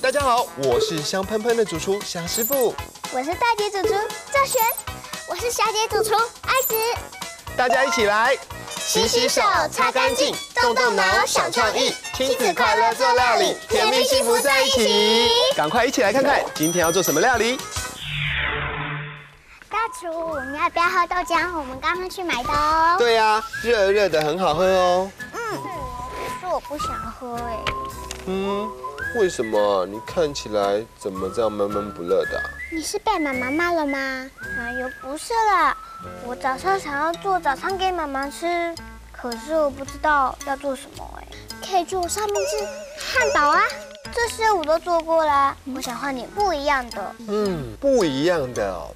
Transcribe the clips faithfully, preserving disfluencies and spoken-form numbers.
大家好，我是香喷喷的主厨夏师傅。 我是大姐主厨赵璇。我是小姐主厨艾子。 大家一起来，洗洗手，擦干净，动动脑，想创意，亲子快乐做料理，甜蜜幸福在一起。赶快一起来看看今天要做什么料理。 大厨，我们要不要喝豆浆？我们刚刚去买的哦。 对呀，热热的很好喝哦。 嗯，可是我不想喝哎。 嗯，为什么？你看起来怎么这样闷闷不乐的啊？ 你是被妈妈骂了吗？哎呦，不是啦，我早上想要做早餐给妈妈吃，可是我不知道要做什么哎。可以做三明治、汉堡啊，这些我都做过啦。我想换点不一样的。 嗯，不一样的哦。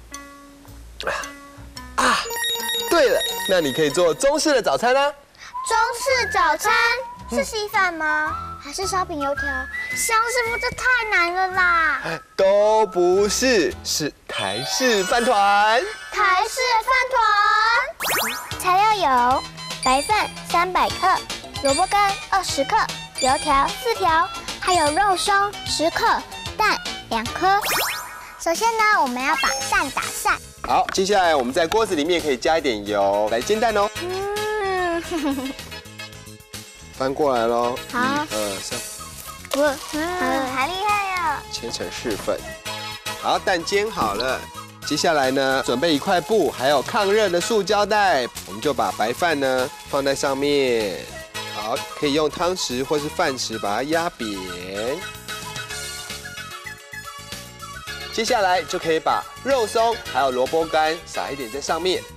啊，对了，那你可以做中式的早餐啊。 中式早餐是稀饭吗？还是烧饼油条？香师傅，这太难了啦！ 都不是，是台式饭团。 台式饭团，材料有白饭三百克，萝卜干二十克，油条四条，还有肉松十克，蛋两颗。首先呢，我们要把蛋打散。 好，接下来我们在锅子里面可以加一点油来煎蛋哦。 嗯， 翻过来喽。 好， 一二三。 哇，嗯，好厉害呀！ 切成四份。好，蛋煎好了。接下来呢，准备一块布，还有抗热的塑胶袋，我们就把白饭呢放在上面。好，可以用汤匙或是饭匙把它压扁。接下来就可以把肉松还有萝卜干撒一点在上面，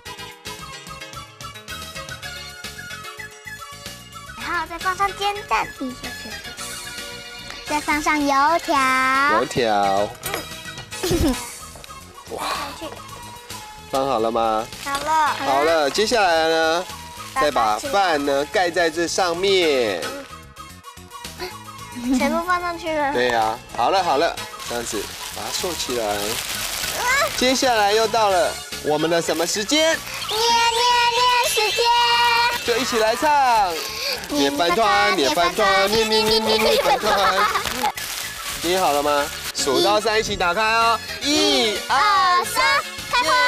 然后再放上煎蛋，再放上油条。 油条。哇，放好了吗？ 好了。 好了，接下来呢，再把饭呢盖在这上面。 全部放上去了。 对呀，好了好了，这样子把它竖起来。接下来又到了我们的什么时间？ 捏捏捏时间。 就一起来唱。捏饭团，捏饭团，捏捏捏捏捏饭团。捏好了吗？数到三，一起打开哦。一、二、三， 开花！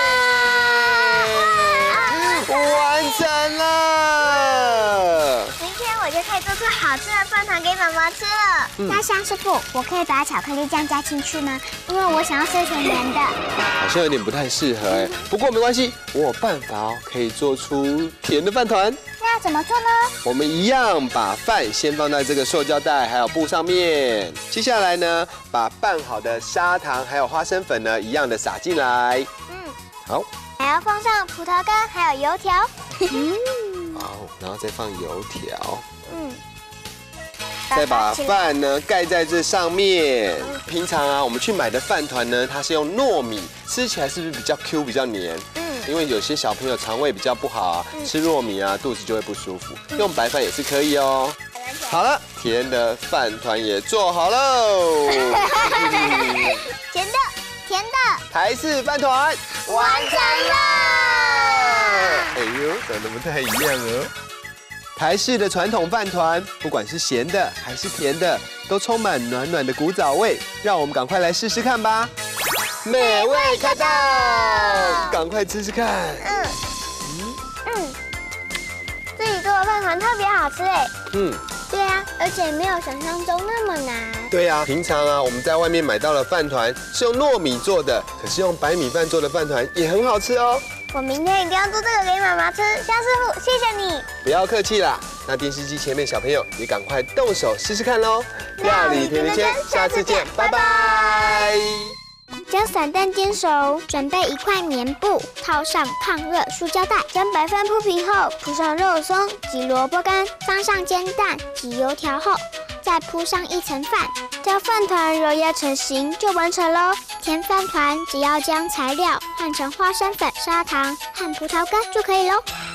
完成了。 明天我就可以做出好吃的饭团给妈妈吃了。嗯、那香师傅，我可以把巧克力酱加进去吗？因为我想要吃甜甜的。 好像有点不太适合哎，不过没关系，我有办法哦，可以做出甜的饭团。 那怎么做呢？ 我们一样把饭先放在这个塑胶袋还有布上面，接下来呢，把拌好的砂糖还有花生粉呢，一样的撒进来。嗯，好。 还要放上葡萄干还有油条。 嗯，好，然后再放油条。嗯。 再把饭呢盖在这上面。平常啊，我们去买的饭团呢，它是用糯米，吃起来是不是比较 Q 比较黏？嗯。因为有些小朋友肠胃比较不好啊，吃糯米啊肚子就会不舒服。用白饭也是可以哦。好了，甜的饭团也做好喽。 甜的，甜的， 台式饭团完成了。 哎呦，长得不太一样哦。台式的传统饭团，不管是咸的还是甜的，都充满暖暖的古早味。让我们赶快来试试看吧！美味开道，赶快吃吃看。嗯嗯嗯，自己做的饭团特别好吃哎。嗯，对啊，而且没有想象中那么难。 对啊，平常啊我们在外面买到的饭团是用糯米做的，可是用白米饭做的饭团也很好吃哦。 我明天一定要做这个给妈妈吃，香师傅，谢谢你。 不要客气啦，那电视机前面小朋友也赶快动手试试看喽。料理甜甜圈，下次见，拜拜。 将散蛋煎熟，准备一块棉布，套上抗热塑胶袋，将白饭铺平后，铺上肉松及萝卜干，放上煎蛋及油条后，再铺上一层饭，将饭团揉压成型就完成喽。甜饭团只要将材料换成花生粉、砂糖和葡萄干就可以喽。